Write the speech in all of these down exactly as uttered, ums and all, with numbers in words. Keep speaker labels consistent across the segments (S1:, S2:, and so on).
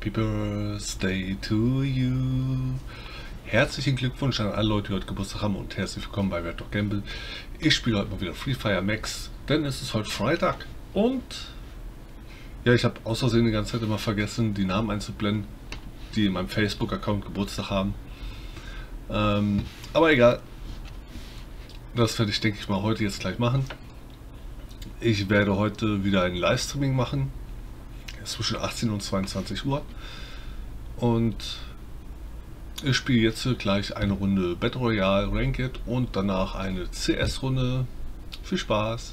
S1: Happy Birthday to you. Herzlichen Glückwunsch an alle Leute, die heute Geburtstag haben und herzlich willkommen bei Red Dog Gamble. Ich spiele heute mal wieder Free Fire Max, denn es ist heute Freitag und ja, ich habe aus Versehen die ganze Zeit immer vergessen, die Namen einzublenden, die in meinem Facebook-Account Geburtstag haben. Ähm, aber egal, das werde ich, denke ich mal, heute jetzt gleich machen. Ich werde heute wieder ein Livestreaming machen, zwischen achtzehn und zweiundzwanzig Uhr, und ich spiele jetzt gleich eine Runde Battle Royale Ranked und danach eine C S-Runde. Viel Spaß!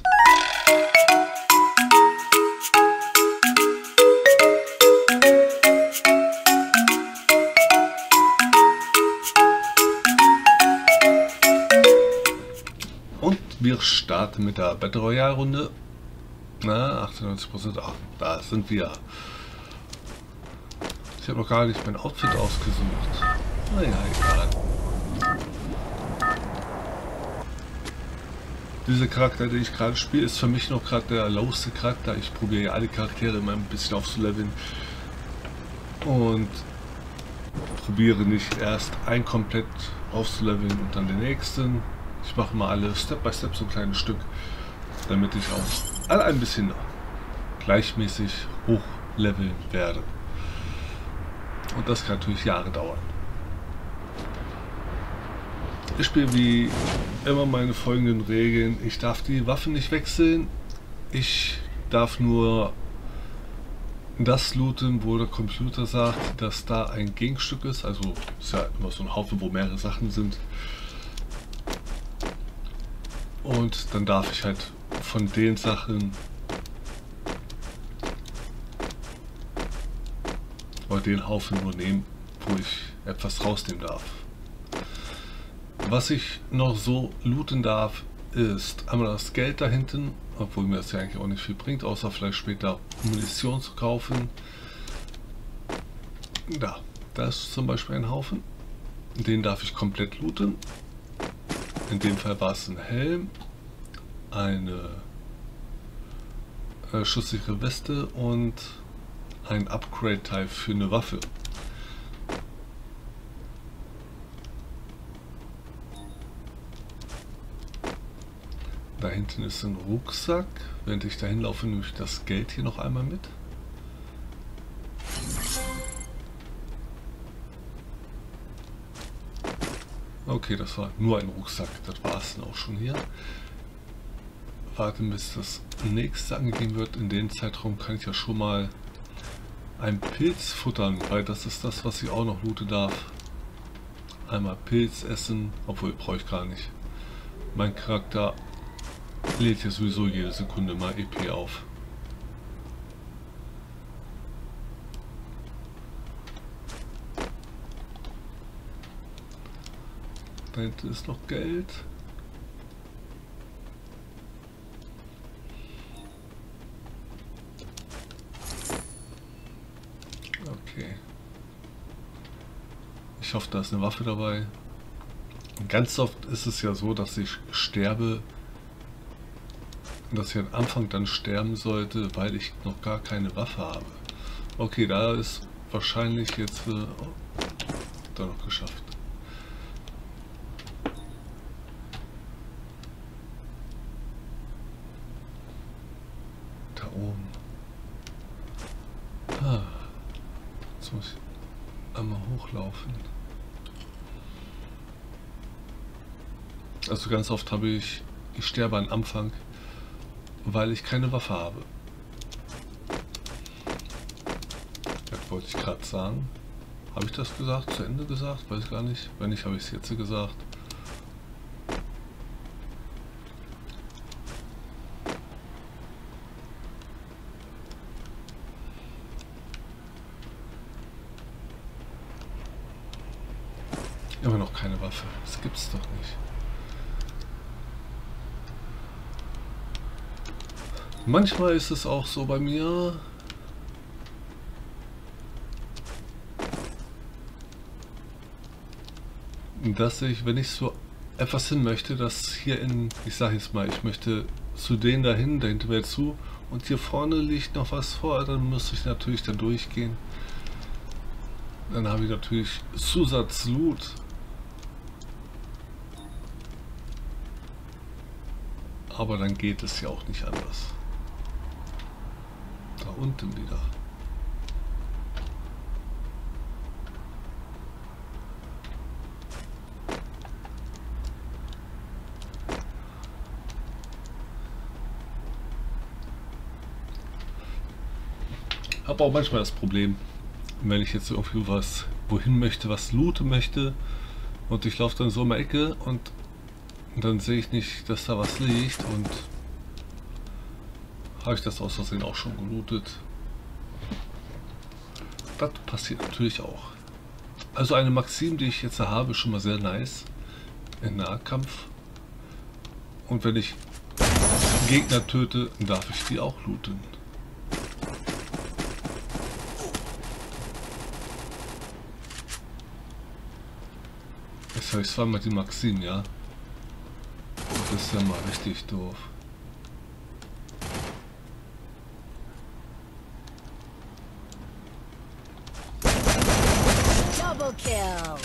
S1: Und wir starten mit der Battle Royale Runde. Na, achtundneunzig Prozent. Ach, da sind wir. Ich habe noch gar nicht mein Outfit ausgesucht. Naja, egal. Dieser Charakter, den ich gerade spiele, ist für mich noch gerade der lowste Charakter. Ich probiere ja alle Charaktere immer ein bisschen aufzuleveln. Und probiere nicht erst ein komplett aufzuleveln und dann den nächsten. Ich mache mal alle Step by Step so ein kleines Stück, damit ich auch alle ein bisschen gleichmäßig hochleveln werde. Und das kann natürlich Jahre dauern. Ich spiele wie immer meine folgenden Regeln. Ich darf die Waffen nicht wechseln. Ich darf nur das looten, wo der Computer sagt, dass da ein Gegenstück ist. Also ist ja immer so ein Haufen, wo mehrere Sachen sind. Und dann darf ich halt von den Sachen oder den Haufen nur nehmen, wo ich etwas rausnehmen darf. Was ich noch so looten darf, ist einmal das Geld da hinten, obwohl mir das ja eigentlich auch nicht viel bringt, außer vielleicht später Munition zu kaufen. Da, da ist zum Beispiel ein Haufen, den darf ich komplett looten. In dem Fall war es ein Helm, eine äh, schusssichere Weste und ein Upgrade-Teil für eine Waffe. Da hinten ist ein Rucksack. Während ich dahin laufe, nehme ich das Geld hier noch einmal mit. Okay, das war nur ein Rucksack. Das war es dann auch schon hier. Warten, bis das nächste angegeben wird. In dem Zeitraum kann ich ja schon mal einen Pilz futtern, weil das ist das, was ich auch noch looten darf. Einmal Pilz essen, obwohl brauche ich gar nicht. Mein Charakter lädt ja sowieso jede Sekunde mal E P auf. Da hinten ist noch Geld. Okay. Ich hoffe, da ist eine Waffe dabei. Und ganz oft ist es ja so, dass ich sterbe, dass ich am Anfang dann sterben sollte, weil ich noch gar keine Waffe habe. Okay, da ist wahrscheinlich jetzt äh, oh, da noch geschafft. Da oben. Ah. Jetzt muss ich einmal hochlaufen. Also ganz oft habe ich, ich sterbe am Anfang, weil ich keine Waffe habe. Das wollte ich gerade sagen. Habe ich das gesagt? Zu Ende gesagt? Weiß ich gar nicht. Wenn nicht, habe ich es jetzt gesagt. Immer noch keine Waffe. Das gibt's doch nicht. Manchmal ist es auch so bei mir, dass ich, wenn ich so etwas hin möchte, dass hier in, ich sage jetzt mal, ich möchte zu denen dahin, dahinter wäre zu, und hier vorne liegt noch was vor, dann muss ich natürlich da durchgehen. Dann habe ich natürlich Zusatzloot. Aber dann geht es ja auch nicht anders. Da unten wieder. Habe auch manchmal das Problem, wenn ich jetzt irgendwie was wohin möchte, was looten möchte und ich laufe dann so um die Ecke und dann sehe ich nicht, dass da was liegt und habe ich das aus Versehen auch schon gelootet. Das passiert natürlich auch. Also eine Maxim, die ich jetzt habe, schon mal sehr nice in Nahkampf. Und wenn ich Gegner töte, darf ich die auch looten. Jetzt habe ich zweimal die Maxim, ja. Das ist ja mal richtig doof.
S2: Double kill.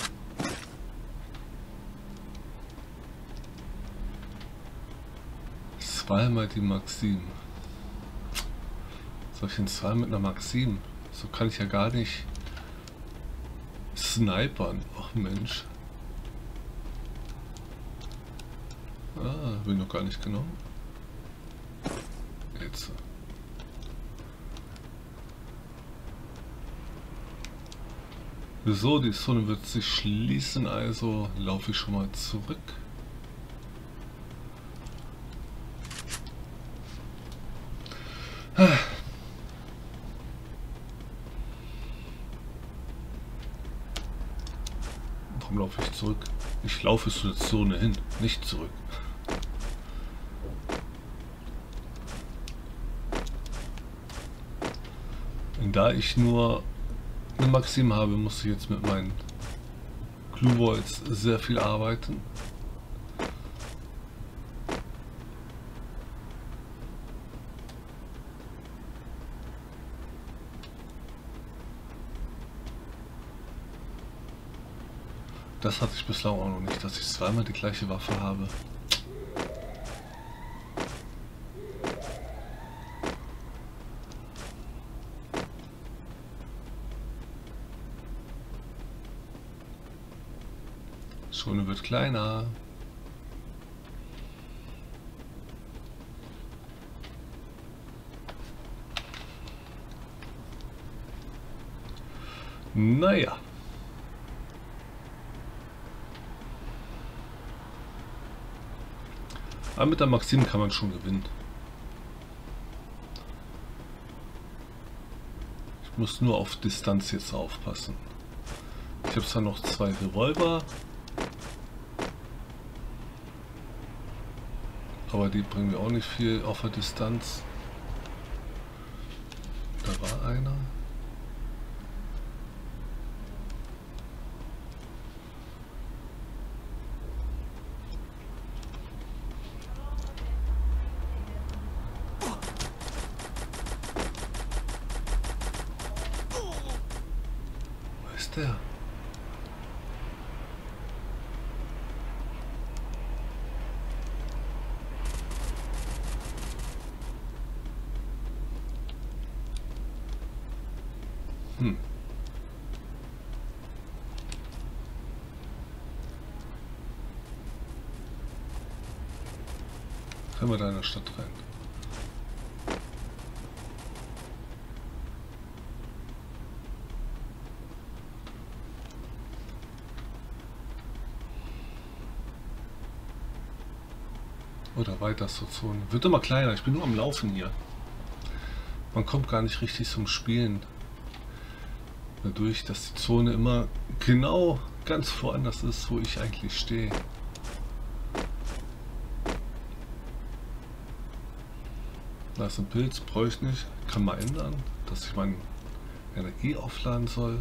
S1: Zweimal die Maxim. Soll ich denn zwei mit einer Maxim? So kann ich ja gar nicht snipern. Ach Mensch. Ah, bin noch gar nicht genommen. Jetzt. So, die Zone wird sich schließen, also laufe ich schon mal zurück. Warum laufe ich zurück? Ich laufe zur Zone hin, nicht zurück. Da ich nur eine Maxim habe, muss ich jetzt mit meinen Glue Walls sehr viel arbeiten. Das hatte ich bislang auch noch nicht, dass ich zweimal die gleiche Waffe habe. Zone wird kleiner. Naja. Aber mit der Maxim kann man schon gewinnen. Ich muss nur auf Distanz jetzt aufpassen. Ich habe zwar noch zwei Revolver, aber die bringen mir auch nicht viel auf der Distanz. Da war einer. Wo ist der? Hm. Können wir da in der Stadt rein? Oder weiter zur Zone. Wird immer kleiner, ich bin nur am Laufen hier. Man kommt gar nicht richtig zum Spielen. Dadurch, dass die Zone immer genau ganz woanders ist, wo ich eigentlich stehe. Da ist ein Pilz, brauche ich nicht. Kann mal ändern, dass ich meine Energie aufladen soll.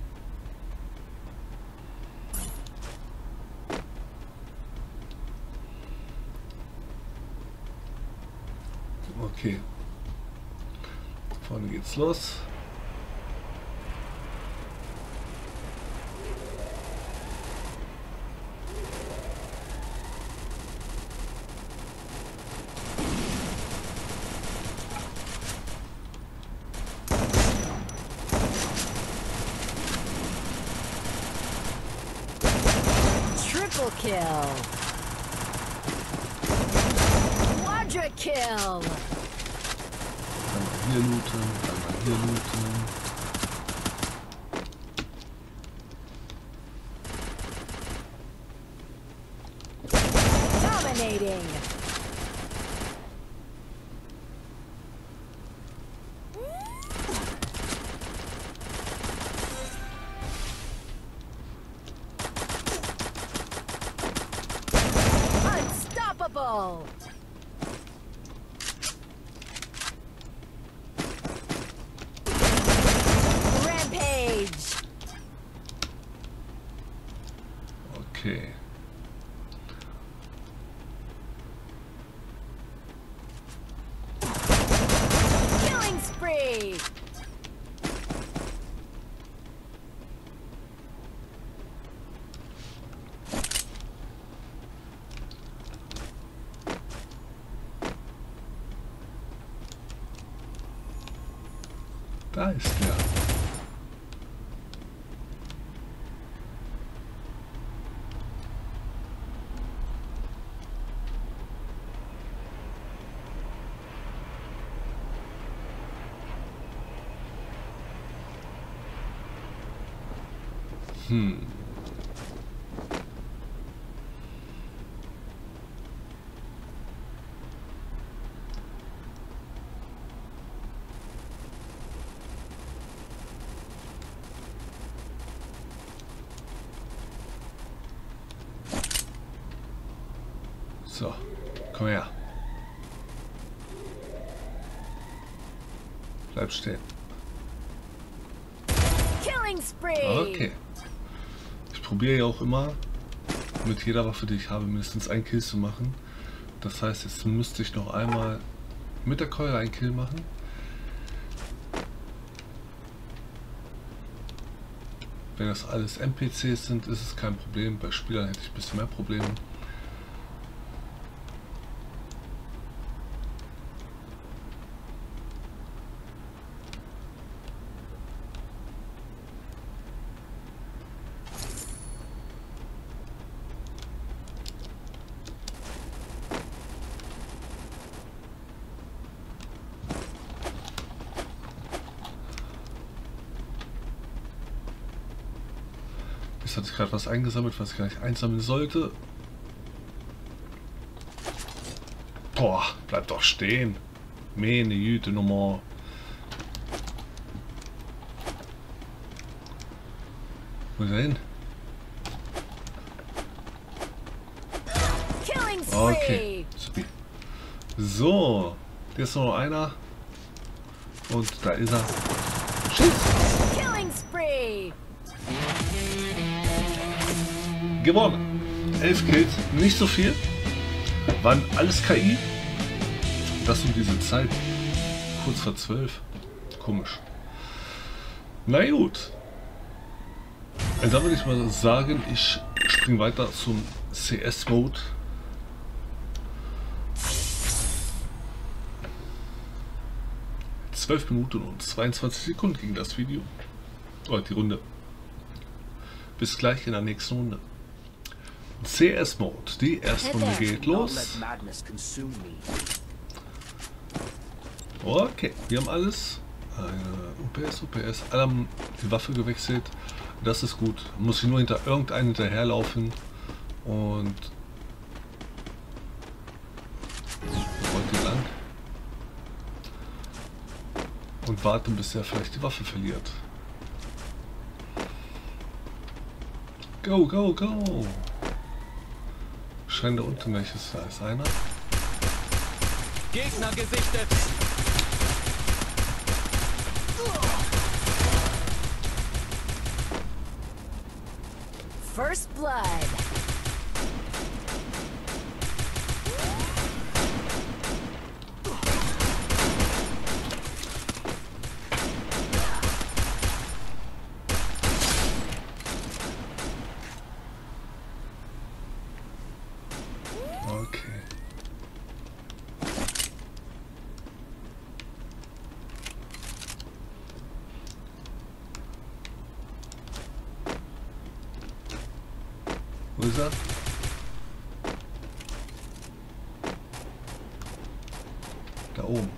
S1: Okay. Vorne geht's los.
S2: Triple kill. Quadra kill.
S1: Einmal hier looten, einmal hier looten.
S2: Dominating. Unstoppable. Rampage.
S1: Okay.
S2: Killing spree.
S1: Da ist der. Hm. So, komm her. Bleib stehen.
S2: Killing spree.
S1: Okay. Ich probiere ja auch immer, mit jeder Waffe, die ich habe, mindestens ein Kill zu machen. Das heißt, jetzt müsste ich noch einmal mit der Keule einen Kill machen. Wenn das alles N P Cs sind, ist es kein Problem. Bei Spielern hätte ich ein bisschen mehr Probleme. Jetzt hat sich gerade was eingesammelt, was ich gar nicht einsammeln sollte. Boah, bleib doch stehen. Meine Güte Nummer. Wo ist er hin?
S2: Killing spree.
S1: Okay, super. So, hier ist noch einer. Und da ist er. Schieß!
S2: Killing spree.
S1: Gewonnen. elf Kills, nicht so viel. Waren alles K I. Das um diese Zeit. Kurz vor zwölf. Komisch. Na gut. Und dann würde ich mal sagen, ich springe weiter zum C S-Mode. zwölf Minuten und zweiundzwanzig Sekunden ging das Video. Oder die Runde. Bis gleich in der nächsten Runde. C S-Mode. Die erste Runde geht los. Okay, wir haben alles. Eine U P S, U P S. Alle haben die Waffe gewechselt. Das ist gut. Muss ich nur hinter irgendeinen hinterherlaufen. Und rollt die lang. Und warten, bis er vielleicht die Waffe verliert. Go, go, go! Scheint da unten welches, da ist einer.
S3: Gegner gesichtet!
S2: First blood.
S1: Okay. Wo ist er? oben.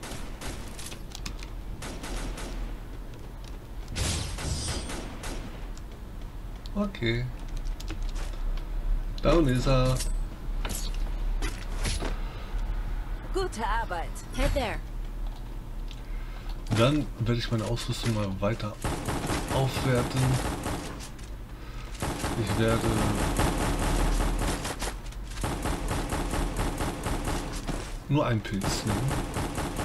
S1: Okay. Down ist er.
S2: Gute Arbeit. Head there.
S1: Dann werde ich meine Ausrüstung mal weiter aufwerten. Ich werde nur einen Pilz nehmen.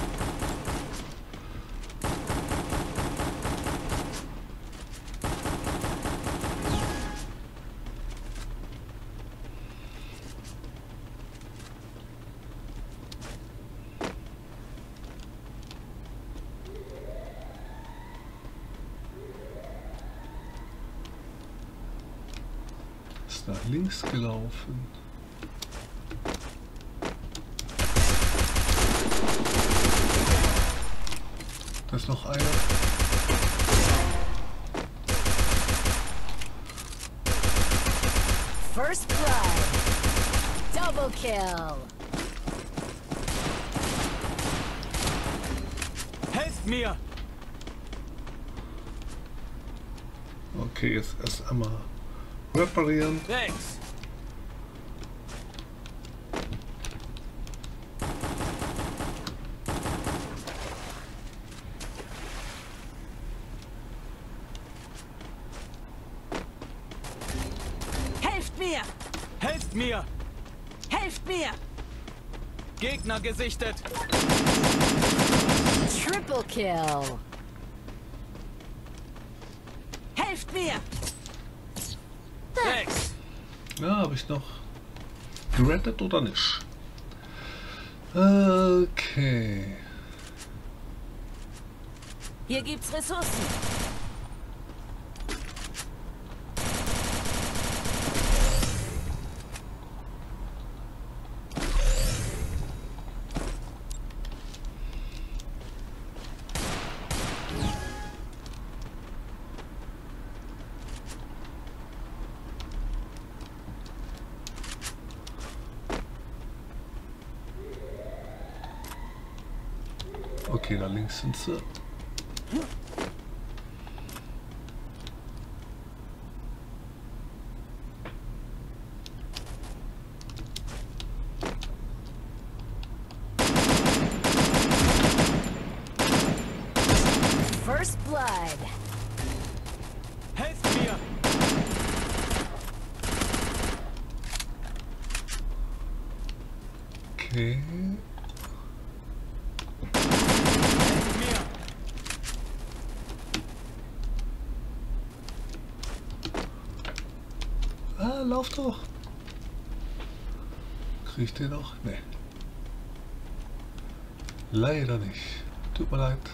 S1: Ist nach links gelaufen. Da ist noch einer.
S2: First blood. Double kill.
S3: Helft mir!
S1: Okay, jetzt erst einmal reparieren.
S3: Thanks!
S2: Helft mir!
S3: Helft mir!
S2: Helft mir!
S3: Gegner gesichtet!
S2: Triple kill. Helft mir!
S3: Thanks!
S1: Ja, habe ich noch gerettet oder nicht? Okay.
S2: Hier gibt's Ressourcen.
S1: Okay, da links sind sie.
S2: First blood.
S3: Helft mir!
S1: Okay.
S3: Helft mir!
S1: Ah, lauf doch. Krieg ich den noch? Nee. Leider nicht. Tut mir leid.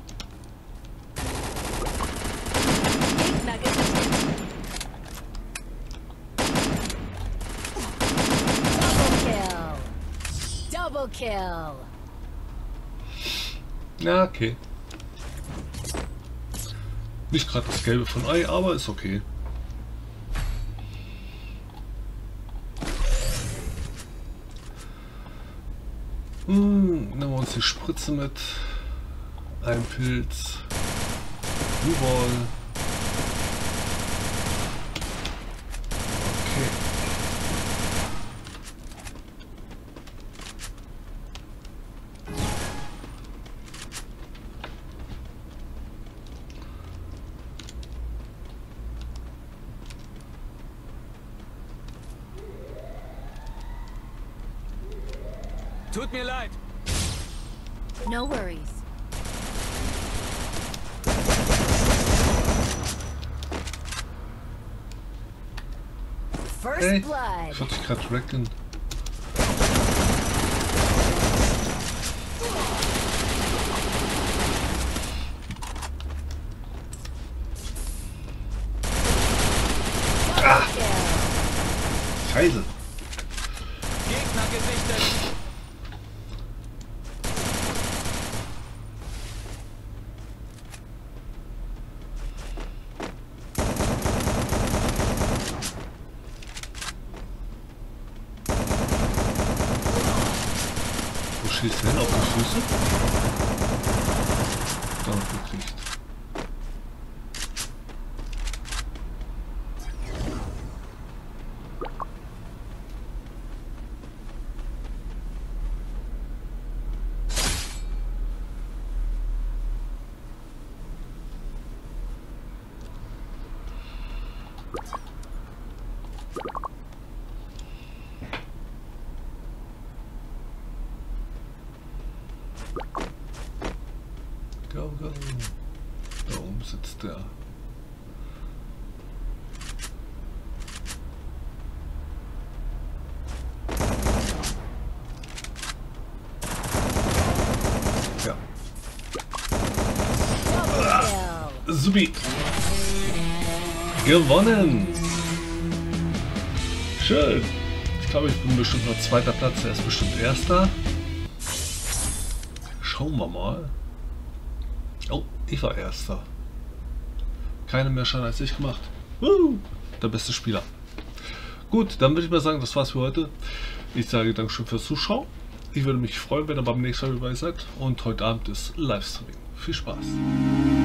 S2: Gegner gesichtet. Double kill. Double kill.
S1: Ja, okay. Nicht gerade das Gelbe von Ei, aber ist okay. Hm, nehmen wir uns die Spritze mit. Ein Pilz. Blueball. Okay.
S3: Tut mir leid!
S2: No worries. First
S1: Hey,
S2: blood.
S1: ich hatte dich gerade wrecken.
S2: Double kill.
S1: Scheiße.
S3: Gegner gesichtet!
S1: Wo schießt hin auf die Füße. Dann gekriegt. Go, go. Da oben sitzt der. Ja.
S2: Double kill.
S1: Supi. Gewonnen. Schön. Ich glaube, ich bin bestimmt noch zweiter Platz. Er ist bestimmt erster. Schauen wir mal. Oh, ich war erster. Keine mehr Schaden als ich gemacht. Woo, der beste Spieler. Gut, dann würde ich mal sagen, das war's für heute. Ich sage Dankeschön fürs Zuschauen. Ich würde mich freuen, wenn ihr beim nächsten Mal dabei seid. Und heute Abend ist Livestreaming. Viel Spaß.